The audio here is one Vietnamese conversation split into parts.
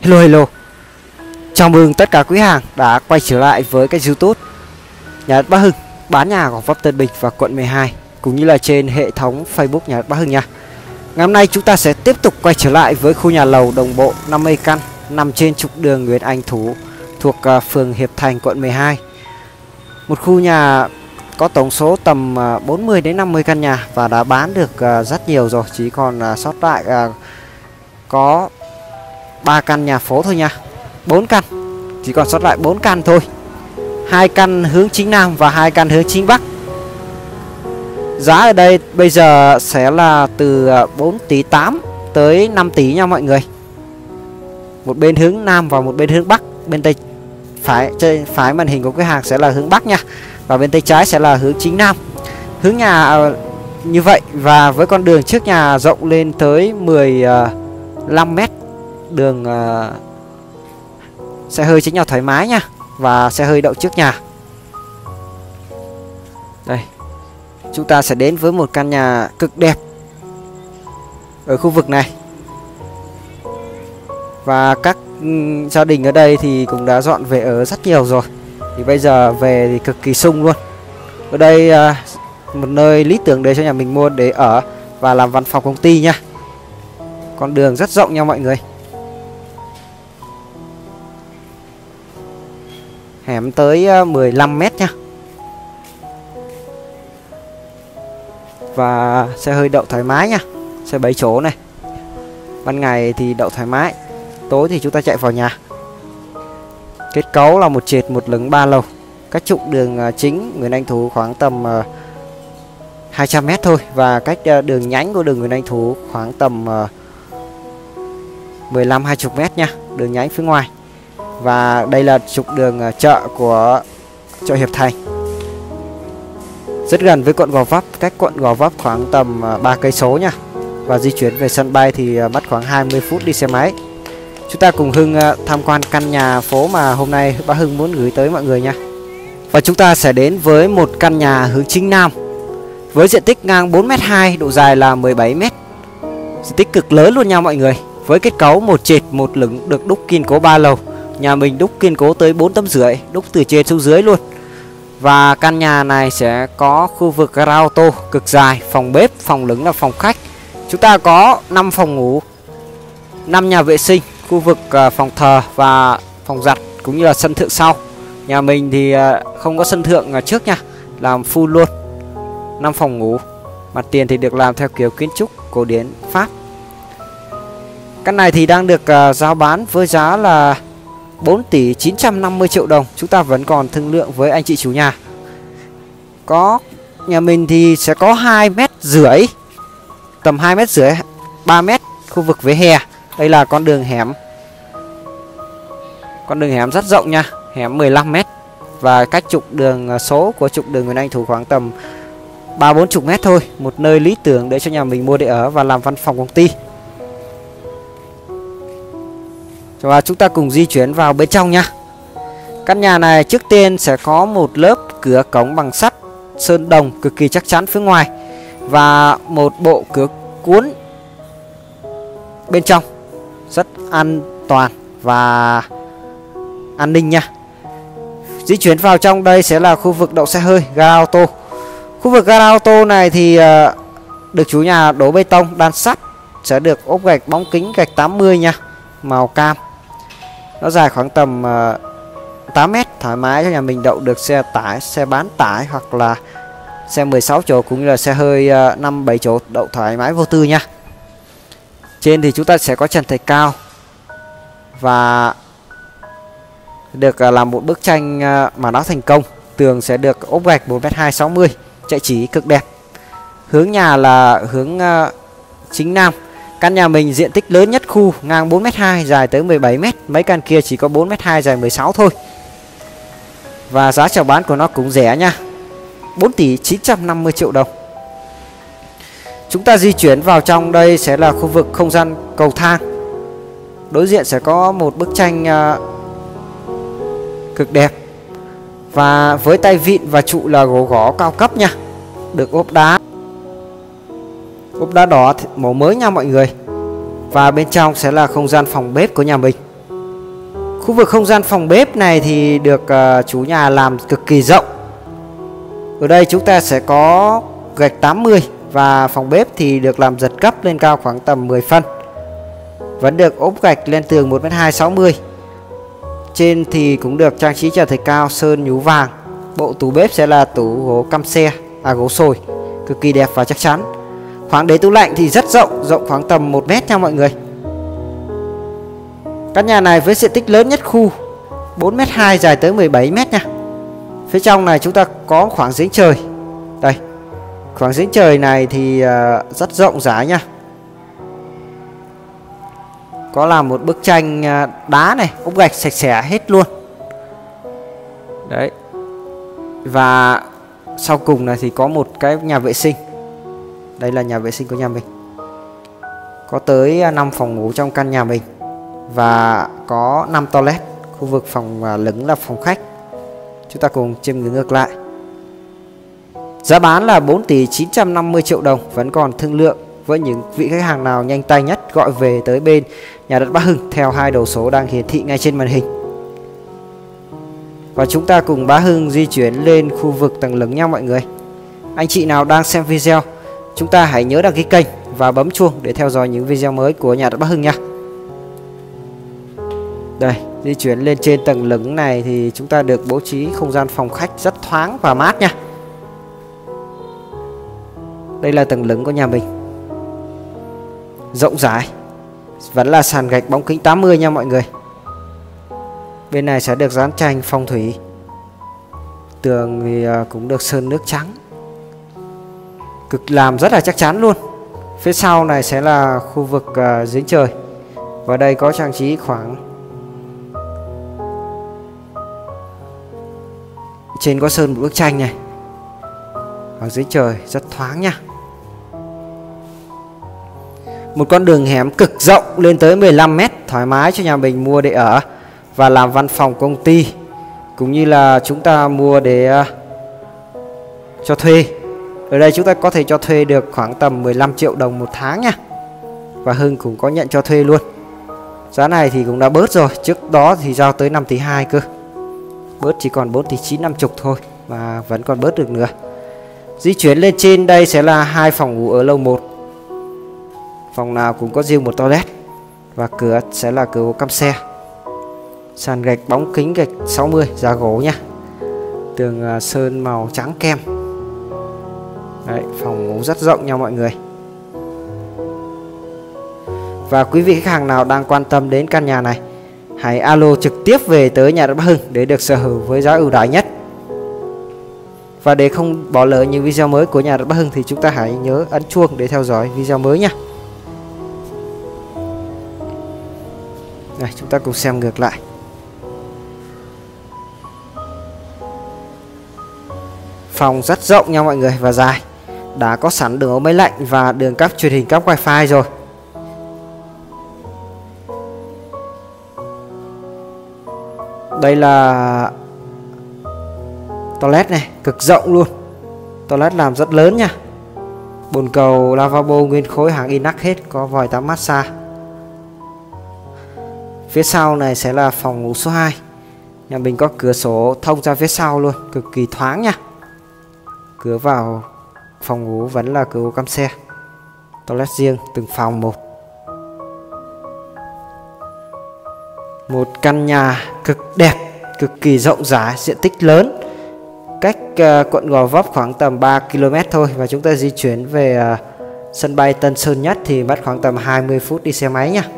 Hello hello. Chào mừng tất cả quý hàng đã quay trở lại với cái YouTube Nhà đất Bá Hưng, bán nhà của Pháp Tân Bình và quận 12, cũng như là trên hệ thống Facebook Nhà đất Bá Hưng nha. Ngày hôm nay chúng ta sẽ tiếp tục quay trở lại với khu nhà lầu đồng bộ 50 căn nằm trên trục đường Nguyễn Anh Thủ thuộc phường Hiệp Thành, quận 12. Một khu nhà có tổng số tầm 40 đến 50 căn nhà và đã bán được rất nhiều rồi, chỉ còn sót lại có 3 căn nhà phố thôi nha. 4 căn, chỉ còn sót lại 4 căn thôi. 2 căn hướng chính Nam và 2 căn hướng chính Bắc. Giá ở đây bây giờ sẽ là từ 4 tỷ 8 tới 5 tỷ nha mọi người. Một bên hướng Nam và một bên hướng Bắc. Bên tay phải màn hình của cái hàng sẽ là hướng Bắc nha, và bên tay trái sẽ là hướng chính Nam. Hướng nhà như vậy, và với con đường trước nhà rộng lên tới 15 mét. Đường xe hơi chính nhà thoải mái nha, và xe hơi đậu trước nhà. Đây, chúng ta sẽ đến với một căn nhà cực đẹp ở khu vực này. Và các gia đình ở đây thì cũng đã dọn về ở rất nhiều rồi. Thì bây giờ về thì cực kỳ sung luôn. Ở đây một nơi lý tưởng để cho nhà mình mua để ở và làm văn phòng công ty nha. Con đường rất rộng nha mọi người. Hẻm tới 15 mét nha. Và xe hơi đậu thoải mái nha. Xe 7 chỗ này. Ban ngày thì đậu thoải mái, tối thì chúng ta chạy vào nhà. Kết cấu là một trệt một lửng 3 lầu. Cách trục đường chính Nguyễn Anh Thủ khoảng tầm 200 mét thôi. Và cách đường nhánh của đường Nguyễn Anh Thủ khoảng tầm 15-20 mét nha. Đường nhánh phía ngoài. Và đây là trục đường chợ của chợ Hiệp Thành, rất gần với quận Gò Vấp, cách quận Gò Vấp khoảng tầm 3 cây số nha. Và di chuyển về sân bay thì mất khoảng 20 phút đi xe máy. Chúng ta cùng Hưng tham quan căn nhà phố mà hôm nay bác Hưng muốn gửi tới mọi người nha. Và chúng ta sẽ đến với một căn nhà hướng chính Nam với diện tích ngang 4m2, độ dài là 17 m. Diện tích cực lớn luôn nha mọi người. Với kết cấu một trệt một lửng được đúc kiên cố 3 lầu. Nhà mình đúc kiên cố tới 4 tấm rưỡi, đúc từ trên xuống dưới luôn. Và căn nhà này sẽ có khu vực gara ô tô cực dài, phòng bếp, phòng lửng là phòng khách. Chúng ta có 5 phòng ngủ, 5 nhà vệ sinh, khu vực phòng thờ và phòng giặt, cũng như là sân thượng sau. Nhà mình thì không có sân thượng trước nha, làm full luôn. 5 phòng ngủ, mặt tiền thì được làm theo kiểu kiến trúc cổ điển Pháp. Căn này thì đang được giao bán với giá là 4 tỷ 950 triệu đồng. Chúng ta vẫn còn thương lượng với anh chị chủ nhà. Có nhà mình thì sẽ có 2,5 mét, tầm 2,5 mét, 3 mét khu vực vỉa hè. Đây là con đường hẻm. Con đường hẻm rất rộng nha, hẻm 15 mét. Và cách trục đường số của trục đường Nguyễn Anh Thủ khoảng tầm 30-40 mét thôi. Một nơi lý tưởng để cho nhà mình mua để ở và làm văn phòng công ty. Và chúng ta cùng di chuyển vào bên trong nha. Căn nhà này trước tiên sẽ có một lớp cửa cổng bằng sắt sơn đồng cực kỳ chắc chắn phía ngoài, và một bộ cửa cuốn bên trong rất an toàn và an ninh nha. Di chuyển vào trong đây sẽ là khu vực đậu xe hơi, gara ô tô. Khu vực gara ô tô này thì được chủ nhà đổ bê tông đan sắt, sẽ được ốp gạch bóng kính gạch 80 nha, màu cam. Nó dài khoảng tầm 8 mét, thoải mái cho nhà mình đậu được xe tải, xe bán tải hoặc là xe 16 chỗ, cũng như là xe hơi 5-7 chỗ đậu thoải mái vô tư nha. Trên thì chúng ta sẽ có trần thạch cao và được làm một bức tranh màn đáo thành công. Tường sẽ được ốp gạch 1m260, chạy chỉ cực đẹp. Hướng nhà là hướng chính Nam. Căn nhà mình diện tích lớn nhất khu, ngang 4m2, dài tới 17 m. Mấy căn kia chỉ có 4m2, dài 16 thôi. Và giá chào bán của nó cũng rẻ nha, 4 tỷ 950 triệu đồng. Chúng ta di chuyển vào trong đây sẽ là khu vực không gian cầu thang. Đối diện sẽ có một bức tranh cực đẹp. Và với tay vịn và trụ là gỗ gõ cao cấp nha, được ốp đá đỏ màu mới nha mọi người. Và bên trong sẽ là không gian phòng bếp của nhà mình. Khu vực không gian phòng bếp này thì được chủ nhà làm cực kỳ rộng. Ở đây chúng ta sẽ có gạch 80 và phòng bếp thì được làm giật cấp lên cao khoảng tầm 10 phân. Vẫn được ốp gạch lên tường 1m260. Trên thì cũng được trang trí trần thạch cao sơn nhú vàng. Bộ tủ bếp sẽ là tủ gỗ căm xe, gỗ sồi, cực kỳ đẹp và chắc chắn. Khoảng đế tủ lạnh thì rất rộng khoảng tầm 1 mét nha mọi người. Căn nhà này với diện tích lớn nhất khu, 4m2 dài tới 17m nha. Phía trong này chúng ta có khoảng giếng trời. Đây, khoảng giếng trời này thì rất rộng rãi nha. Có làm một bức tranh đá này, ốp gạch sạch sẽ hết luôn. Đấy. Và sau cùng này thì có một cái nhà vệ sinh. Đây là nhà vệ sinh của nhà mình. Có tới 5 phòng ngủ trong căn nhà mình. Và có 5 toilet. Khu vực phòng lửng là phòng khách. Chúng ta cùng chiêm ngưỡng lại. Giá bán là 4 tỷ 950 triệu đồng. Vẫn còn thương lượng với những vị khách hàng nào nhanh tay nhất gọi về tới bên nhà đất Bá Hưng theo 2 đầu số đang hiển thị ngay trên màn hình. Và chúng ta cùng Bá Hưng di chuyển lên khu vực tầng lửng nha mọi người. Anh chị nào đang xem video, chúng ta hãy nhớ đăng ký kênh và bấm chuông để theo dõi những video mới của nhà đất Bá Hưng nha. Đây, di chuyển lên trên tầng lửng này thì chúng ta được bố trí không gian phòng khách rất thoáng và mát nha. Đây là tầng lửng của nhà mình. Rộng rãi. Vẫn là sàn gạch bóng kính 80 nha mọi người. Bên này sẽ được dán tranh phong thủy. Tường thì cũng được sơn nước trắng. Cực làm rất là chắc chắn luôn. Phía sau này sẽ là khu vực giếng trời. Và đây có trang trí khoảng. Trên có sơn một bức tranh này. Ở giếng trời rất thoáng nha. Một con đường hẻm cực rộng lên tới 15 mét, thoải mái cho nhà mình mua để ở và làm văn phòng công ty, cũng như là chúng ta mua để cho thuê. Ở đây chúng ta có thể cho thuê được khoảng tầm 15 triệu đồng một tháng nha. Và Hưng cũng có nhận cho thuê luôn. Giá này thì cũng đã bớt rồi, trước đó thì giao tới 5 tỷ 2 cơ. Bớt chỉ còn 4 tỷ 950 thôi, mà vẫn còn bớt được nữa. Di chuyển lên trên đây sẽ là 2 phòng ngủ ở lầu 1. Phòng nào cũng có riêng một toilet. Và cửa sẽ là cửa căm xe. Sàn gạch bóng kính gạch 60 giá gỗ nha. Tường sơn màu trắng kem. Đấy, phòng ngủ rất rộng nha mọi người. Và quý vị khách hàng nào đang quan tâm đến căn nhà này, hãy alo trực tiếp về tới nhà đất Bá Hưng để được sở hữu với giá ưu đãi nhất. Và để không bỏ lỡ những video mới của nhà đất Bá Hưng thì chúng ta hãy nhớ ấn chuông để theo dõi video mới nha. Đây, chúng ta cùng xem ngược lại. Phòng rất rộng nha mọi người và dài. Đã có sẵn đường ống máy lạnh và đường cáp truyền hình cáp wifi rồi. Đây là toilet này, cực rộng luôn. Toilet làm rất lớn nha. Bồn cầu lavabo nguyên khối hàng inox hết, có vòi tắm massage. Phía sau này sẽ là phòng ngủ số 2. Nhà mình có cửa sổ thông ra phía sau luôn, cực kỳ thoáng nha. Cửa vào phòng ngủ vẫn là cửa căm xe. Toilet riêng từng phòng một. Một căn nhà cực đẹp, cực kỳ rộng rãi, diện tích lớn. Cách quận Gò Vấp khoảng tầm 3 km thôi. Và chúng ta di chuyển về sân bay Tân Sơn Nhất thì mất khoảng tầm 20 phút đi xe máy nha.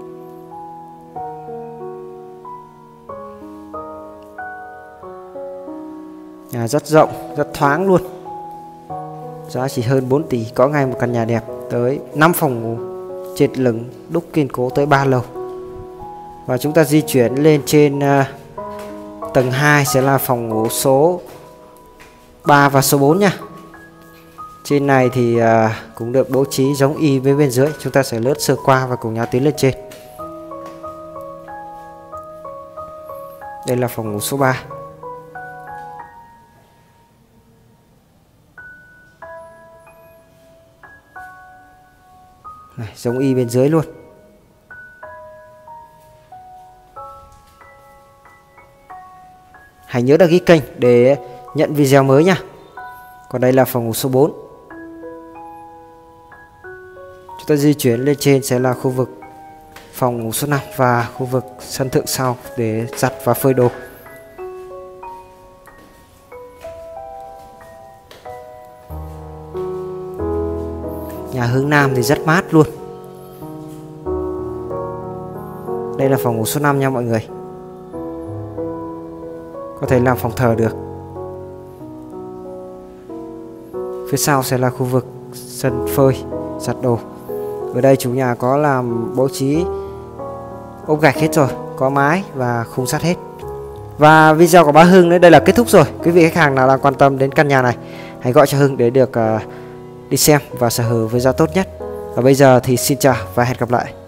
Nhà rất rộng, rất thoáng luôn. Giá chỉ hơn 4 tỷ có ngay một căn nhà đẹp. Tới 5 phòng ngủ, trệt lửng, đúc kiên cố tới 3 lầu. Và chúng ta di chuyển lên trên tầng 2 sẽ là phòng ngủ số 3 và số 4 nha. Trên này thì cũng được bố trí giống y với bên dưới. Chúng ta sẽ lướt sơ qua và cùng nhau tiến lên trên. Đây là phòng ngủ số 3. Này, giống y bên dưới luôn. hãy nhớ đăng ký kênh để nhận video mới nha. Còn đây là phòng ngủ số 4. Chúng ta di chuyển lên trên sẽ là khu vực phòng ngủ số 5 và khu vực sân thượng sau để giặt và phơi đồ. Nhà hướng Nam thì rất mát luôn. Đây là phòng ngủ số 5 nha mọi người. Có thể làm phòng thờ được. Phía sau sẽ là khu vực sân phơi, giặt đồ. Ở đây chủ nhà có làm bố trí ốp gạch hết rồi, có mái và khung sắt hết. Và video của bác Hưng đến đây là kết thúc rồi. Quý vị khách hàng nào đang quan tâm đến căn nhà này, hãy gọi cho Hưng để được đi xem và sở hữu với giá tốt nhất. Và bây giờ thì xin chào và hẹn gặp lại.